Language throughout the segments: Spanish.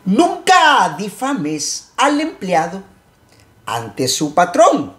Nunca difames al empleado ante su patrón,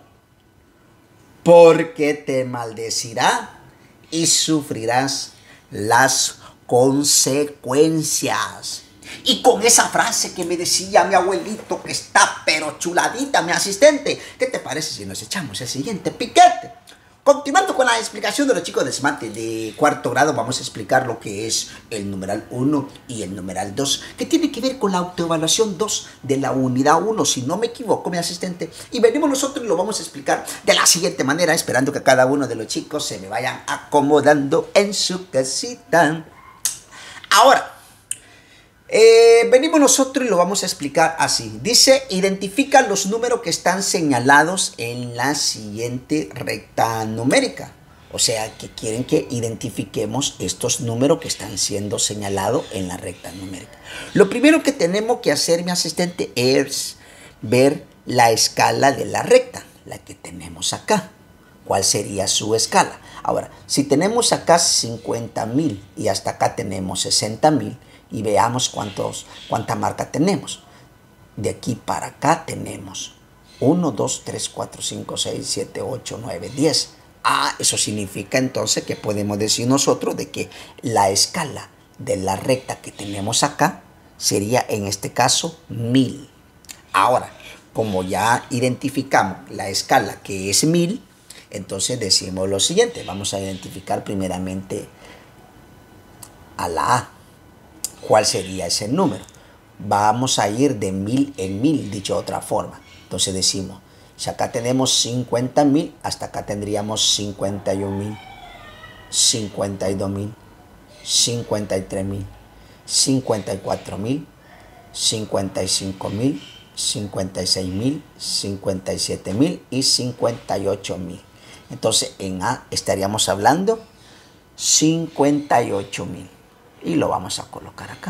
porque te maldecirá y sufrirás las consecuencias. Y con esa frase que me decía mi abuelito, que está pero chuladita, mi asistente, ¿qué te parece si nos echamos el siguiente piquete? Continuando con la explicación de los chicos de SMAT de cuarto grado, vamos a explicar lo que es el numeral 1 y el numeral 2, que tiene que ver con la autoevaluación 2 de la unidad 1, si no me equivoco, mi asistente. Y venimos nosotros y lo vamos a explicar de la siguiente manera, esperando que cada uno de los chicos se me vayan acomodando en su casita. Ahora, venimos nosotros y lo vamos a explicar así. Dice, identifica los números que están señalados en la siguiente recta numérica. O sea, que quieren que identifiquemos estos números que están siendo señalados en la recta numérica. Lo primero que tenemos que hacer, mi asistente, es ver la escala de la recta, la que tenemos acá. ¿Cuál sería su escala? Ahora, si tenemos acá 50,000 y hasta acá tenemos 60,000, y veamos cuánta marca tenemos. De aquí para acá tenemos 1, 2, 3, 4, 5, 6, 7, 8, 9, 10. Eso significa entonces que podemos decir nosotros de que la escala de la recta que tenemos acá sería en este caso 1000. Ahora, como ya identificamos la escala que es 1000, entonces decimos lo siguiente. Vamos a identificar primeramente a la A. ¿Cuál sería ese número? Vamos a ir de 1000 en 1000, dicho de otra forma. Entonces decimos, si acá tenemos 50,000, hasta acá tendríamos 51,000, 52,000, 53,000, 54,000, 55,000, 56,000, 57,000 y 58,000. Entonces en A estaríamos hablando 58,000. Y lo vamos a colocar acá.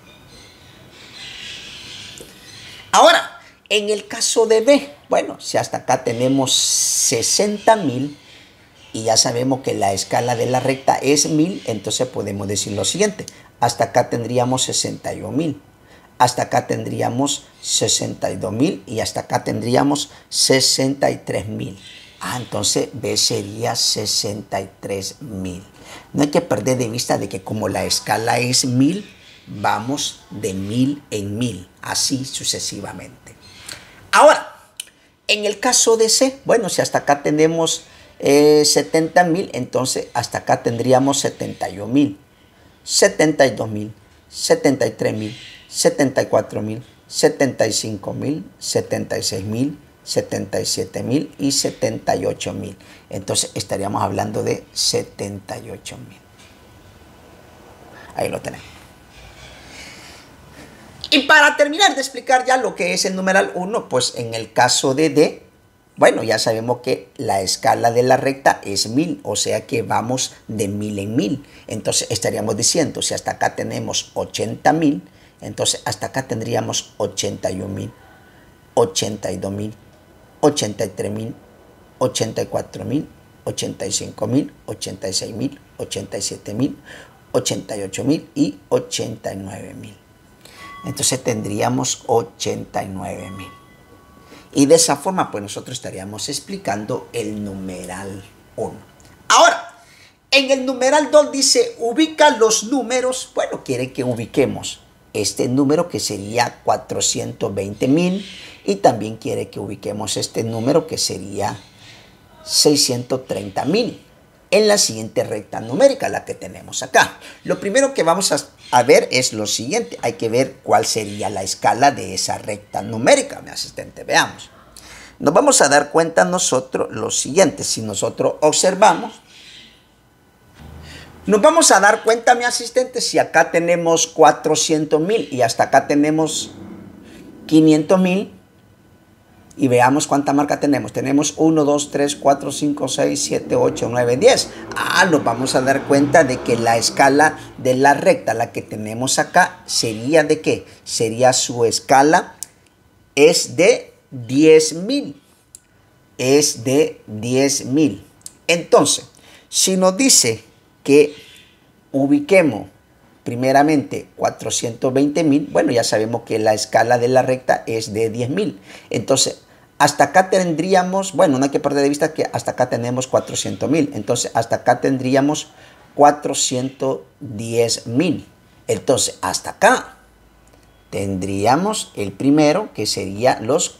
Ahora, en el caso de B, bueno, si hasta acá tenemos 60,000 y ya sabemos que la escala de la recta es 1000, entonces podemos decir lo siguiente. Hasta acá tendríamos 61,000. Hasta acá tendríamos 62,000 y hasta acá tendríamos 63,000. Entonces B sería 63,000. No hay que perder de vista de que como la escala es 1000, vamos de 1000 en 1000, así sucesivamente. Ahora, en el caso de C, bueno, si hasta acá tenemos 70,000, entonces hasta acá tendríamos 71,000, 72,000, 73,000, 74,000, 75,000, 76,000, 77,000 y 78,000. Entonces estaríamos hablando de 78,000. Ahí lo tenemos. Y para terminar de explicar ya lo que es el numeral 1, pues en el caso de D, bueno, ya sabemos que la escala de la recta es 1000, o sea que vamos de 1000 en 1000. Entonces estaríamos diciendo, si hasta acá tenemos 80,000, entonces hasta acá tendríamos 81,000, 82,000, 83,000, 84,000, 85,000, 86,000, 87,000, 88,000 y 89,000. Entonces tendríamos 89,000. Y de esa forma, pues nosotros estaríamos explicando el numeral 1. Ahora, en el numeral 2 dice, ubica los números. Bueno, quiere que ubiquemos este número que sería 420,000. Y también quiere que ubiquemos este número que sería 630,000 en la siguiente recta numérica, la que tenemos acá. Lo primero que vamos a ver es lo siguiente. Hay que ver cuál sería la escala de esa recta numérica, mi asistente. Veamos. Nos vamos a dar cuenta nosotros lo siguiente. Si nosotros observamos, nos vamos a dar cuenta, mi asistente, si acá tenemos 400,000 y hasta acá tenemos 500,000. Y veamos cuánta marca tenemos. Tenemos 1, 2, 3, 4, 5, 6, 7, 8, 9, 10. Nos vamos a dar cuenta de que la escala de la recta, la que tenemos acá, sería ¿de qué? Sería su escala es de 10,000. Es de 10,000. Entonces, si nos dice que ubiquemos primeramente 420.000, bueno, ya sabemos que la escala de la recta es de 10.000. Entonces, hasta acá tendríamos, bueno, no hay que perder de vista que hasta acá tenemos 400.000. Entonces, hasta acá tendríamos 410.000. Entonces, hasta acá tendríamos el primero, que sería los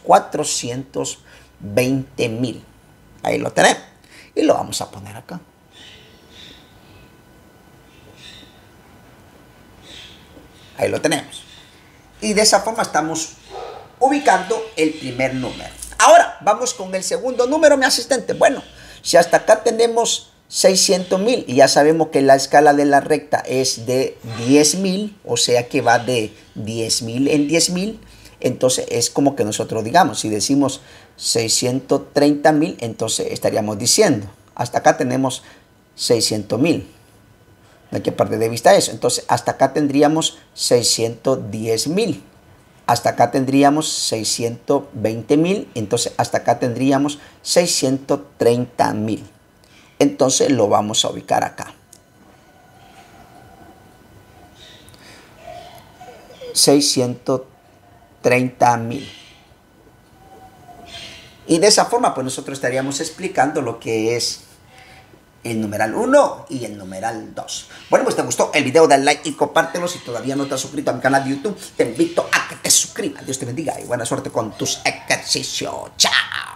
420.000. Ahí lo tenemos. Y lo vamos a poner acá. Ahí lo tenemos. Y de esa forma estamos ubicando el primer número. Ahora, vamos con el segundo número, mi asistente. Bueno, si hasta acá tenemos 600.000 y ya sabemos que la escala de la recta es de 10.000, o sea que va de 10.000 en 10.000, entonces es como que nosotros digamos, si decimos 630.000, entonces estaríamos diciendo, hasta acá tenemos 600.000. No hay que perder de vista eso. Entonces, hasta acá tendríamos 610.000. Hasta acá tendríamos 620.000. Entonces, hasta acá tendríamos 630.000. Entonces, lo vamos a ubicar acá. 630.000. Y de esa forma, pues nosotros estaríamos explicando lo que es el numeral 1 y el numeral 2. Bueno, pues te gustó el video, dale like y compártelo. Si todavía no te has suscrito a mi canal de YouTube, te invito a que te suscribas. Dios te bendiga y buena suerte con tus ejercicios. Chao.